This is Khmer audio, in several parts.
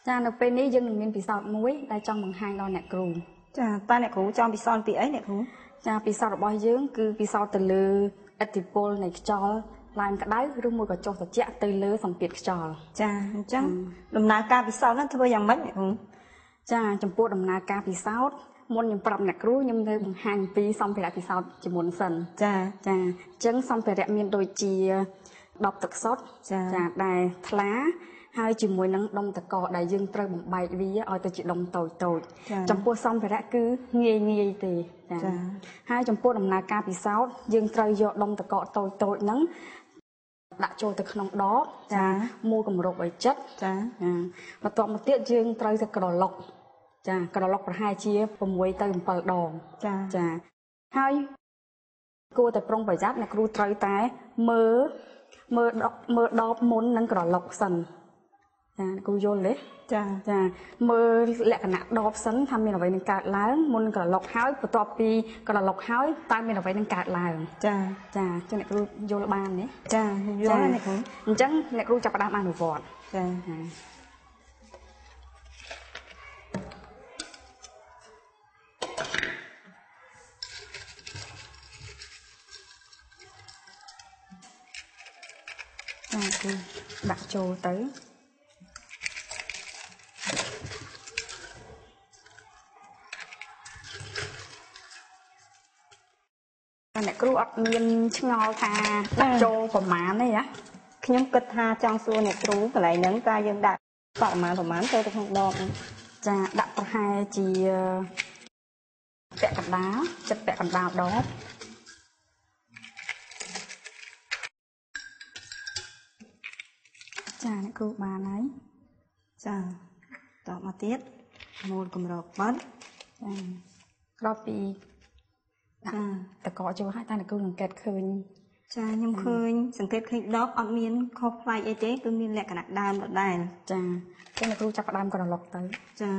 Cha nó bênนี้យើងមានពិសោធន៍មួយដែលចង់បង្ហាញដល់អ្នកគ្រូចាតើអ្នកគ្រូចង់ពិសោធន៍ពីអីអ្នកគ្រូចាពិសោធន៍របស់យើងគឺពិសោធន៍ទៅលើឥទ្ធិពលនៃខ្យល់ឡើងក្តៅឬមួយក៏ចុះត្រជាក់ទៅលើសម្ពាធខ្យល់ចាអញ្ចឹងដំណើរការពិសោធន៍ហ្នឹងធ្វើយ៉ាងម៉េចអ្នកគ្រូចាចំពោះដំណើរការពិសោធន៍មុនខ្ញុំប្រាប់អ្នកគ្រូខ្ញុំទៅបង្ហាញពីសម្ភារៈពិសោធន៍ជាមុនសិនចាអញ្ចឹងសម្ភារៈមានដូចជាដបទឹកសុទ្ធចាដែលថ្លាហើយជាមួយនឹងដុំតកដែលយើងត្រូវបំបែកវាឲ្យទៅជាដុំតូចតូចចំពោះសម្ភារៈគឺងាយទេចាហើយចំពោះដំណើរការពិសោធន៍យើងត្រូវយកដុំតកតូចតូចហ្នឹងដាក់ចូលទៅក្នុងដបចាមួយគម្របឲ្យចិត្តចាបន្ទាប់មកទៀតយើងត្រូវទៅក្រឡុកចាក្រឡុកប្រហែលជា6ទៅ7ដងចាហើយគួរតែប្រុងប្រយ័ត្នអ្នកគ្រូត្រូវតែមើលដបមុននិងក្រឡុកសិនចាគ្រូយល់ទេចាមើលលក្ខណៈដបសិនថាមានអ្វីនឹងកើតឡើងមុនក្រឡុកហើយបន្ទាប់ពីក្រឡុកហើយតើមានអ្វីនឹងកើតឡើងចាចឹងអ្នកគ្រូយល់បានទេចាយល់អ្នកគ្រូអញ្ចឹងអ្នកគ្រូចាប់ផ្ដើមអនុវត្តចាគឺដាក់ចូលទៅអ្នកគ្រូអត់មានឆ្ងល់ថាដាក់ចូលប្រមាណទេណាខ្ញុំគិតថាចង់សួរអ្នកគ្រូកន្លែងហ្នឹងតើយើងដាក់ប្រមាណចូលទៅក្នុងដបចាដាក់ប្រហែលជាពាក់កណ្ដាលចិត្តពាក់កណ្ដាលដបចាអ្នកគ្រូបានហើយចាតមកទៀតមូលគម្របបាត់ចាក្រោយពីតកចូលហើយតើអ្នកគ្រូសង្កេតឃើញចាខ្ញុំឃើញសង្កេតឃើញដបអត់មានខុសប្លែកអីទេគឺមានលក្ខណៈដើមដដែលចាចឹងអ្នកគ្រូចាប់ផ្ដើមក្រឡុកទៅចា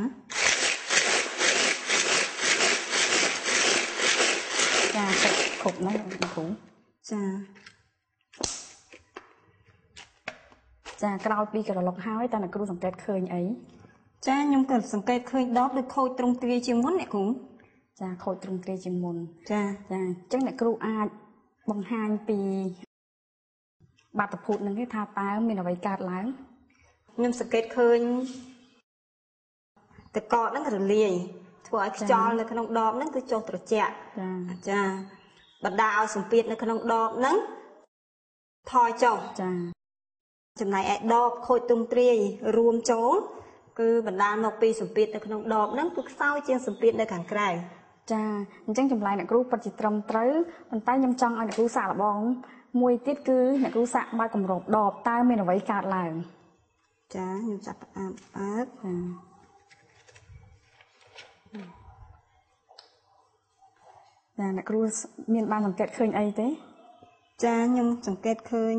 ទឹកគ្រប់ហ្នឹងអ្នកគ្រូចាក្រោយពីក្រឡុកហើយតើអ្នកគ្រូសង្កេតឃើញអីចាខ្ញុំក៏សង្កេតឃើញដបដូចខូចទ្រង់ទ្រាយជាងមុនអ្នកគ្រូចាខូចទ្រង់ទ្រាយជាងមុនចាអញ្ចឹងអ្នកគ្រូអាចបង្ហាញពីបាតុភូតនឹងថាតើមានអ្វីកើតឡើងខ្ញុំសង្កេតឃើញតកហ្នឹងរលាយធ្វើឲ្យខ្យល់នៅក្នុងដបហ្នឹងគឺចុះត្រជាក់ចាបណ្ដាឲ្យសម្ពាធនៅក្នុងដបហ្នឹងថយចុះចាចំណែកឯដបខូចទ្រង់ទ្រាយរួមចូលគឺបណ្ដាលមកពីសម្ពាធនៅក្នុងដបហ្នឹងគឺខ្សោយជាងសម្ពាធនៅខាងក្រៅចាអញ្ចឹងចម្លើយអ្នកគ្រូពិតជាត្រឹមត្រូវប៉ុន្តែខ្ញុំចង់ឲ្យអ្នកគ្រូសាកល្បងមួយទៀតគឺអ្នកគ្រូសាកបើកគម្របដបតើមានអ្វីកើតឡើងចាខ្ញុំចាប់ផ្ដើមបើកចាអ្នកគ្រូមានបានសង្កេតឃើញអីទេចាខ្ញុំសង្កេតឃើញ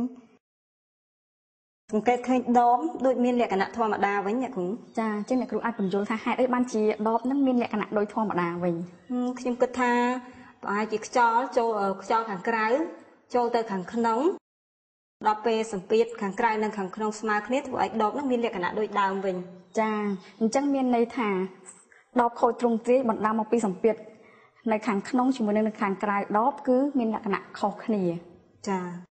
ដបដូចមានលក្ខណៈធម្មតាវិញអ្នកគ្រូចាអញ្ចឹងអ្នកគ្រូអាចបញ្យល់ថាហេតុអីបានជាដបហ្នឹងមានលក្ខណៈដូចធម្មតាវិញខ្ញុំគិតថាប្រហែលជាខ្យល់ចូលខ្យល់ខាងក្រៅចូលទៅខាងក្នុងដល់ពេលសម្ពាធខាងក្រៅនិងខាងក្នុងស្មើគ្នាធ្វើឲ្យដបហ្នឹងមានលក្ខណៈដូចដើមវិញចាអញ្ចឹងមានន័យថាដបខូចទ្រង់ទ្រាយបណ្ដាលមកពីសម្ពាធនៅខាងក្នុងជាមួយនឹងខាងក្រៅដបគឺមានលក្ខណៈខុសគ្នាចា